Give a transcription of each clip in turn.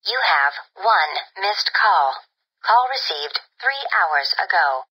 You have one missed call. Call received 3 hours ago.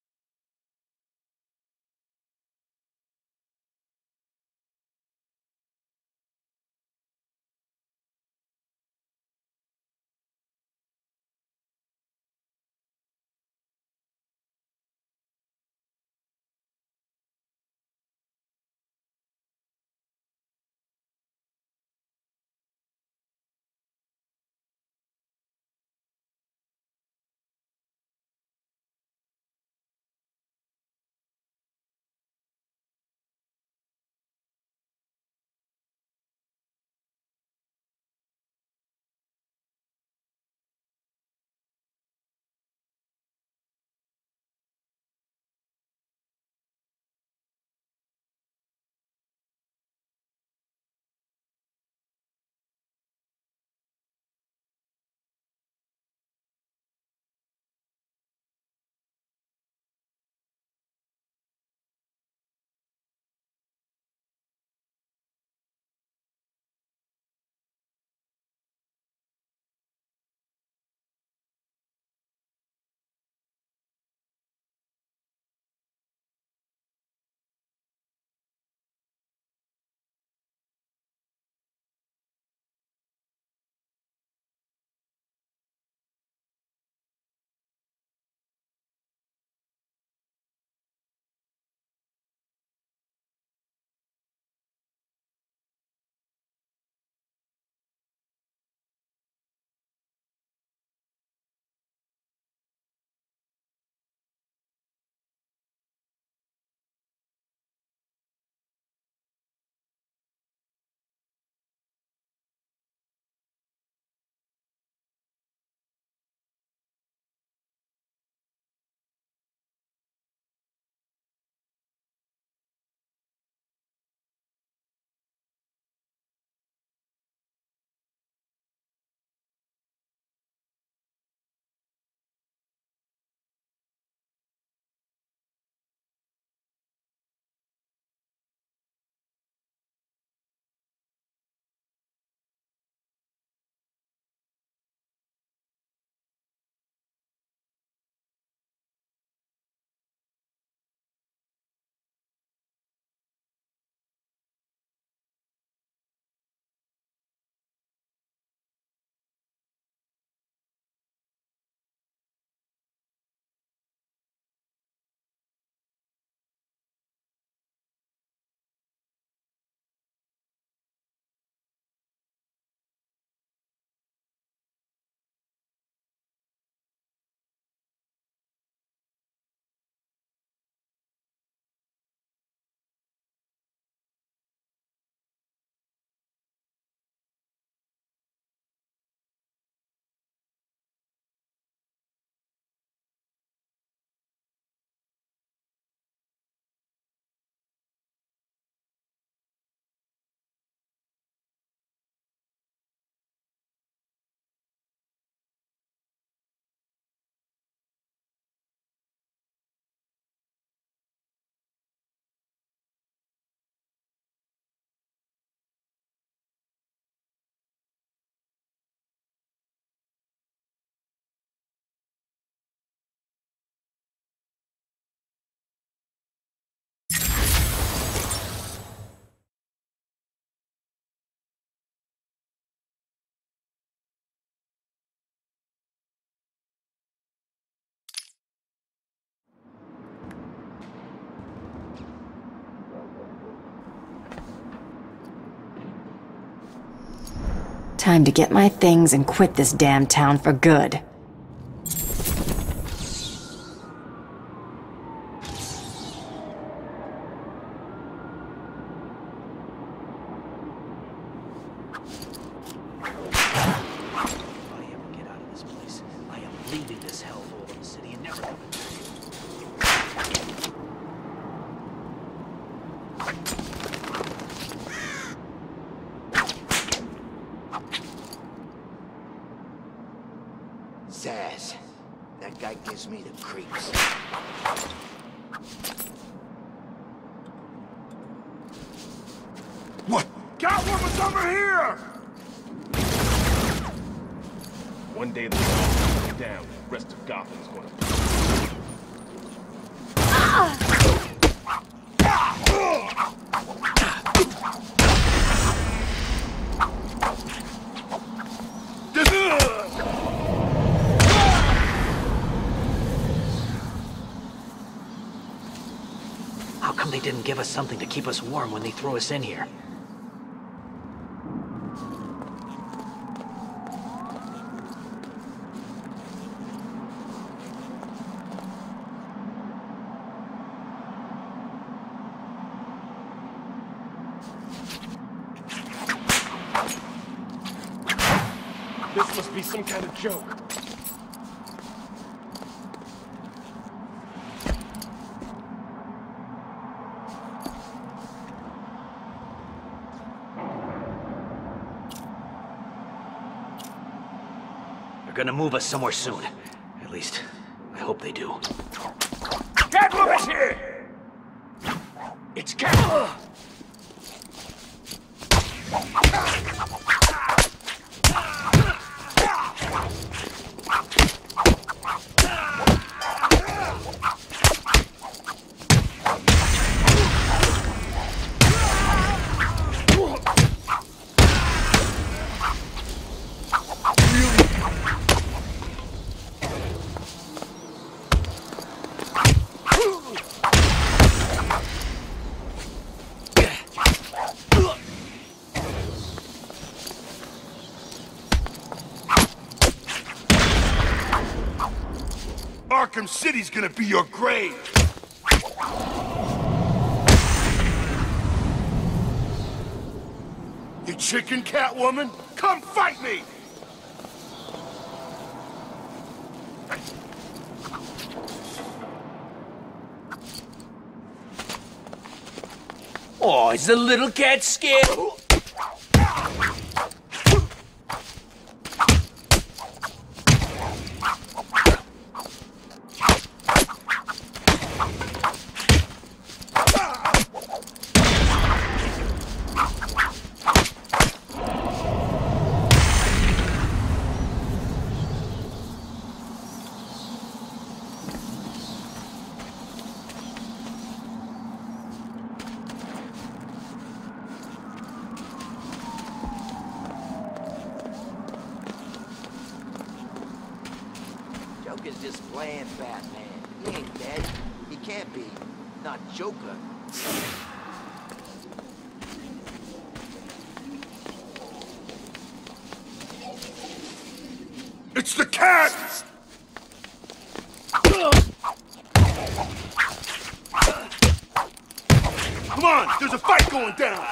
Time to get my things and quit this damn town for good. Zaz. That guy gives me the creeps. What? Catwoman's over here! One day the sun goes down, the rest of Gotham's gonna... How come they didn't give us something to keep us warm when they threw us in here? This must be some kind of joke. They're gonna move us somewhere soon. At least, I hope they do. Catwoman's here! It's Catwoman! Arkham City's gonna be your grave! You chicken Catwoman? Come fight me! Oh, is the little cat scared? Joker's just playing Batman. He ain't dead. He can't be. Not Joker. It's the cat! Come on, there's a fight going down!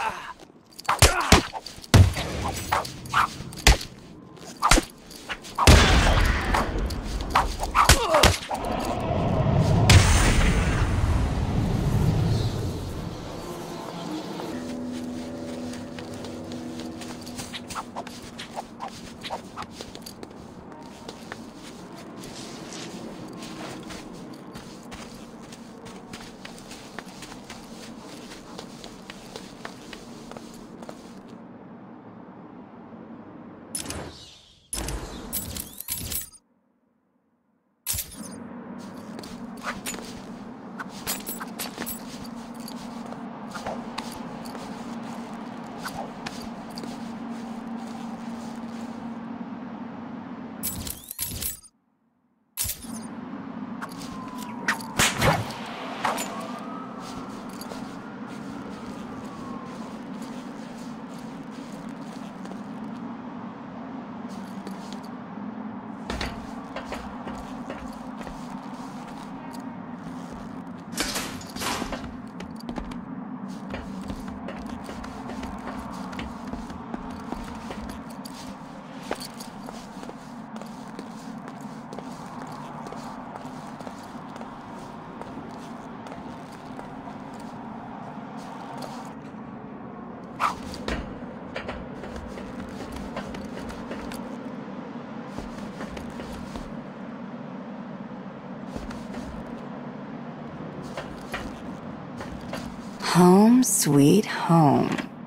Home sweet home.